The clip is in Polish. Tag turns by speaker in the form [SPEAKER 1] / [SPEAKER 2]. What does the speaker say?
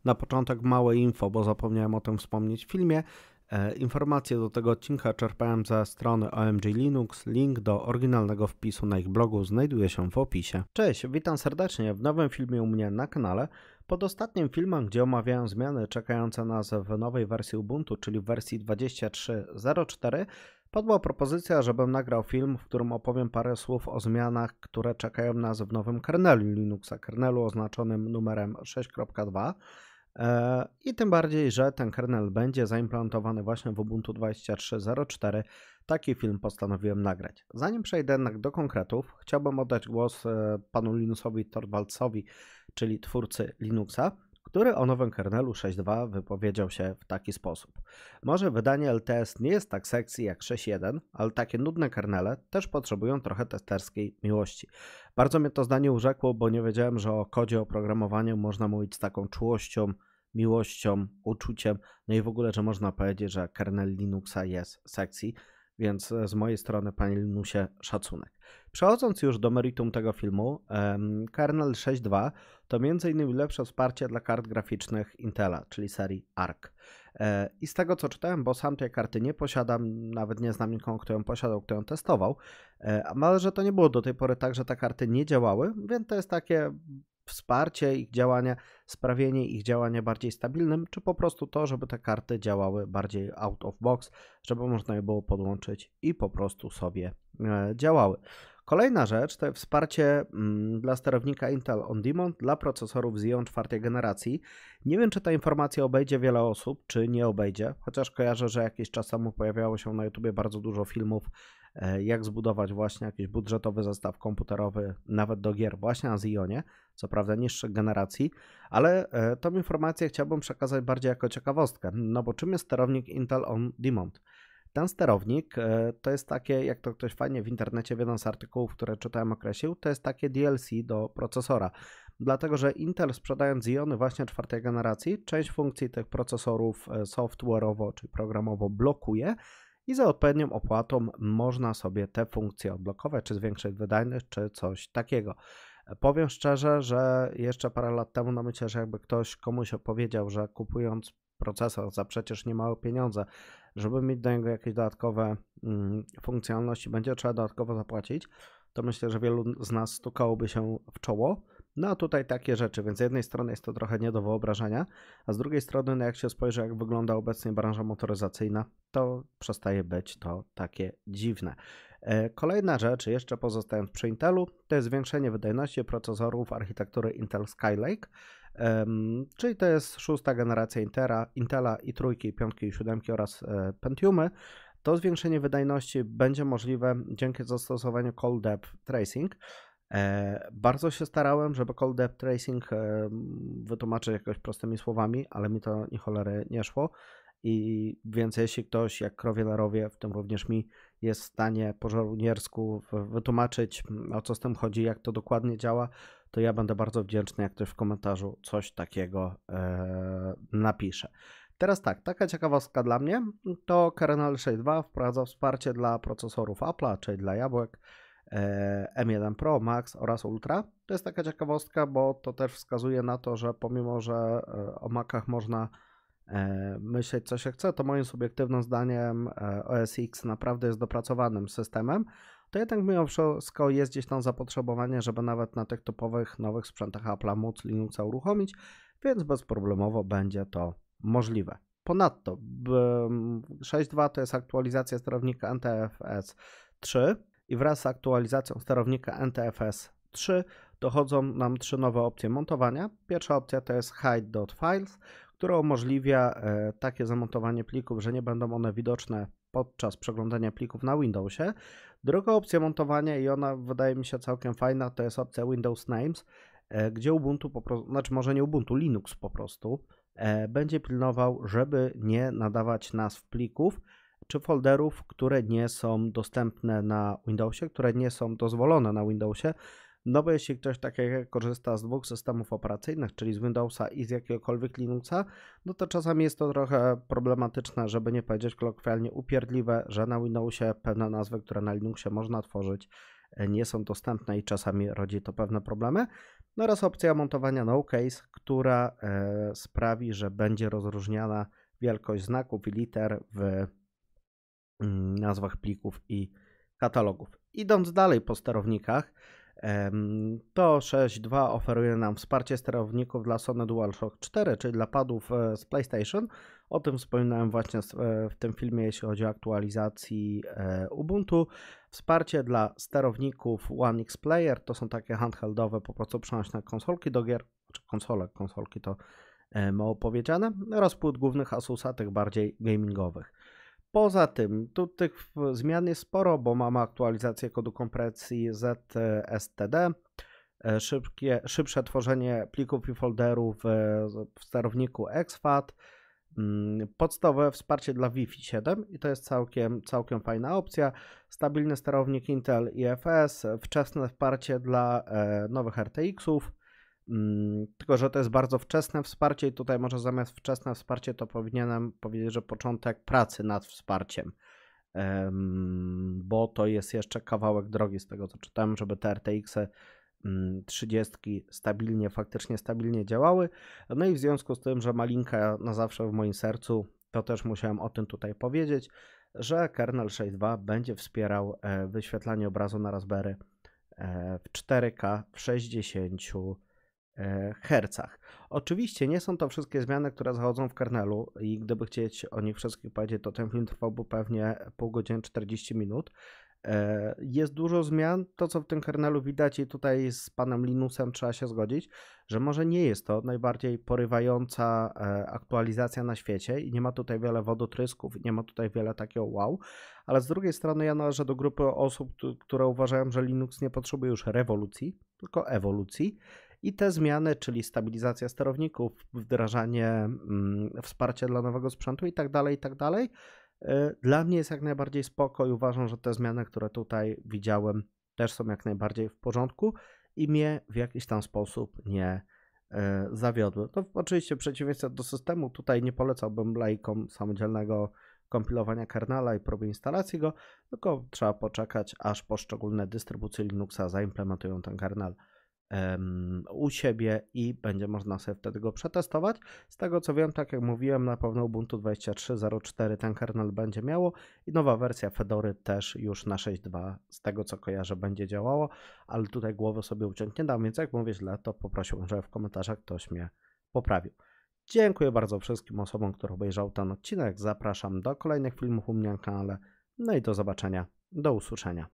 [SPEAKER 1] Na początek małe info, bo zapomniałem o tym wspomnieć w filmie. Informacje do tego odcinka czerpałem ze strony OMG Linux. Link do oryginalnego wpisu na ich blogu znajduje się w opisie. Cześć, witam serdecznie w nowym filmie u mnie na kanale. Pod ostatnim filmem, gdzie omawiałem zmiany czekające nas w nowej wersji Ubuntu, czyli w wersji 23.04, padła propozycja, żebym nagrał film, w którym opowiem parę słów o zmianach, które czekają nas w nowym kernelu Linuxa, kernelu oznaczonym numerem 6.2. I tym bardziej, że ten kernel będzie zaimplementowany właśnie w Ubuntu 23.04. Taki film postanowiłem nagrać. Zanim przejdę jednak do konkretów, chciałbym oddać głos panu Linusowi Torvaldsowi, czyli twórcy Linuxa, który o nowym kernelu 6.2 wypowiedział się w taki sposób. Może wydanie LTS nie jest tak sexy jak 6.1, ale takie nudne kernele też potrzebują trochę testerskiej miłości. Bardzo mnie to zdanie urzekło, bo nie wiedziałem, że o kodzie oprogramowaniu można mówić z taką czułością, miłością, uczuciem, no i w ogóle, że można powiedzieć, że kernel Linuxa jest sexy, więc z mojej strony, panie Linusie, szacunek. Przechodząc już do meritum tego filmu, kernel 6.2 to m.in. lepsze wsparcie dla kart graficznych Intela, czyli serii ARC. I z tego co czytałem, bo sam tej karty nie posiadam, nawet nie znam nikogo, kto ją posiadał, kto ją testował, ale że to nie było do tej pory tak, że te karty nie działały, więc to jest takie wsparcie ich działania, sprawienie ich działania bardziej stabilnym, czy po prostu to, żeby te karty działały bardziej out of box, żeby można je było podłączyć i po prostu sobie działały. Kolejna rzecz to wsparcie dla sterownika Intel On Demand dla procesorów Xeon 4 generacji. Nie wiem, czy ta informacja obejdzie wiele osób, czy nie obejdzie, chociaż kojarzę, że jakiś czas temu pojawiało się na YouTubie bardzo dużo filmów, jak zbudować właśnie jakiś budżetowy zestaw komputerowy, nawet do gier właśnie na Xeonie, co prawda niższych generacji, ale tą informację chciałbym przekazać bardziej jako ciekawostkę, no bo czym jest sterownik Intel On Demand? Ten sterownik to jest takie, jak to ktoś fajnie w internecie w jeden z artykułów, które czytałem, określił, to jest takie DLC do procesora. Dlatego, że Intel sprzedając Xeony właśnie 4 generacji, część funkcji tych procesorów software'owo czy programowo blokuje i za odpowiednią opłatą można sobie te funkcje odblokować, czy zwiększyć wydajność, czy coś takiego. Powiem szczerze, że jeszcze parę lat temu, no myślę, że jakby ktoś komuś opowiedział, że kupując procesor za przecież niemałe pieniądze, żeby mieć do niego jakieś dodatkowe funkcjonalności, będzie trzeba dodatkowo zapłacić, to myślę, że wielu z nas stukałoby się w czoło. No a tutaj takie rzeczy, więc z jednej strony jest to trochę nie do wyobrażenia, a z drugiej strony, no jak się spojrzy, jak wygląda obecnie branża motoryzacyjna, to przestaje być to takie dziwne. Kolejna rzecz, jeszcze pozostając przy Intelu, to jest zwiększenie wydajności procesorów architektury Intel Skylake, czyli to jest 6. generacja Intela i trójki, piątki i siódemki oraz Pentiumy. To zwiększenie wydajności będzie możliwe dzięki zastosowaniu Call Depth Tracing. Bardzo się starałem, żeby Call Depth Tracing wytłumaczyć jakoś prostymi słowami, ale mi to ni cholery nie szło. I więc jeśli ktoś jak krowie na rowie, w tym również mi, jest w stanie po żołniersku wytłumaczyć, o co z tym chodzi, jak to dokładnie działa, to ja będę bardzo wdzięczny, jak ktoś w komentarzu coś takiego napisze. Teraz tak, taka ciekawostka dla mnie, to kernel 6.2 wprowadza wsparcie dla procesorów Apple'a, czyli dla jabłek, M1 Pro, Max oraz Ultra. To jest taka ciekawostka, bo to też wskazuje na to, że pomimo, że o Macach można myśleć co się chce, to moim subiektywnym zdaniem OS X naprawdę jest dopracowanym systemem, to jednak mimo wszystko jest gdzieś tam zapotrzebowanie, żeby nawet na tych topowych nowych sprzętach Apple'a móc Linuxa uruchomić, więc bezproblemowo będzie to możliwe. Ponadto 6.2 to jest aktualizacja sterownika NTFS 3 i wraz z aktualizacją sterownika NTFS 3 dochodzą nam 3 nowe opcje montowania. Pierwsza opcja to jest hide.files, która umożliwia takie zamontowanie plików, że nie będą one widoczne podczas przeglądania plików na Windowsie. Druga opcja montowania i ona wydaje mi się całkiem fajna, to jest opcja Windows Names, gdzie Ubuntu po prostu, znaczy może nie Ubuntu, Linux po prostu będzie pilnował, żeby nie nadawać nazw plików czy folderów, które nie są dostępne na Windowsie, które nie są dozwolone na Windowsie. No bo jeśli ktoś tak jak korzysta z dwóch systemów operacyjnych, czyli z Windowsa i z jakiegokolwiek Linuxa, no to czasami jest to trochę problematyczne, żeby nie powiedzieć kolokwialnie upierdliwe, że na Windowsie pewne nazwy, które na Linuxie można tworzyć, nie są dostępne i czasami rodzi to pewne problemy. Oraz opcja montowania no case, która sprawi, że będzie rozróżniana wielkość znaków i liter w nazwach plików i katalogów. Idąc dalej po sterownikach, to 6.2 oferuje nam wsparcie sterowników dla Sony DualShock 4, czyli dla padów z PlayStation. O tym wspominałem właśnie w tym filmie, jeśli chodzi o aktualizacji Ubuntu. Wsparcie dla sterowników One X Player, to są takie handheldowe, po prostu przenośne konsolki do gier, czy konsolki to mało powiedziane, oraz płyt głównych Asusa, tych bardziej gamingowych. Poza tym, tu tych zmian jest sporo, bo mamy aktualizację kodu kompresji ZSTD, szybsze tworzenie plików i folderów w sterowniku exFAT, podstawowe wsparcie dla Wi-Fi 7 i to jest całkiem fajna opcja, stabilny sterownik Intel IFS, wczesne wsparcie dla nowych RTX-ów, tylko że to jest bardzo wczesne wsparcie i tutaj może zamiast wczesne wsparcie to powinienem powiedzieć, że początek pracy nad wsparciem, bo to jest jeszcze kawałek drogi z tego co czytałem, żeby te RTX-y 30 faktycznie stabilnie działały. No i w związku z tym, że malinka na zawsze w moim sercu, to też musiałem o tym tutaj powiedzieć, że kernel 6.2 będzie wspierał wyświetlanie obrazu na Raspberry w 4K w 60 Hz. Oczywiście nie są to wszystkie zmiany, które zachodzą w kernelu i gdyby chcieć o nich wszystkich powiedzieć, to ten film trwałby pewnie pół godziny 40 minut. Jest dużo zmian, to co w tym kernelu widać i tutaj z panem Linusem trzeba się zgodzić, że może nie jest to najbardziej porywająca aktualizacja na świecie i nie ma tutaj wiele wodotrysków, nie ma tutaj wiele takiego wow, ale z drugiej strony ja należę do grupy osób, które uważają, że Linux nie potrzebuje już rewolucji, tylko ewolucji i te zmiany, czyli stabilizacja sterowników, wdrażanie wsparcia dla nowego sprzętu i tak dalej, dla mnie jest jak najbardziej spoko i uważam, że te zmiany, które tutaj widziałem, też są jak najbardziej w porządku i mnie w jakiś tam sposób nie zawiodły. To oczywiście w przeciwieństwie do systemu, tutaj nie polecałbym laikom samodzielnego kompilowania kernela i próby instalacji go, tylko trzeba poczekać, aż poszczególne dystrybucje Linuxa zaimplementują ten kernel u siebie i będzie można sobie wtedy go przetestować. Z tego co wiem, tak jak mówiłem, na pewno Ubuntu 23.04 ten kernel będzie miało i nowa wersja Fedory też już na 6.2 z tego co kojarzę będzie działało, ale tutaj głowy sobie uciąć nie dam, więc jak mówię źle, to poprosiłbym, żeby w komentarzach ktoś mnie poprawił. Dziękuję bardzo wszystkim osobom, które obejrzały ten odcinek. Zapraszam do kolejnych filmów u mnie na kanale. No i do zobaczenia, do usłyszenia.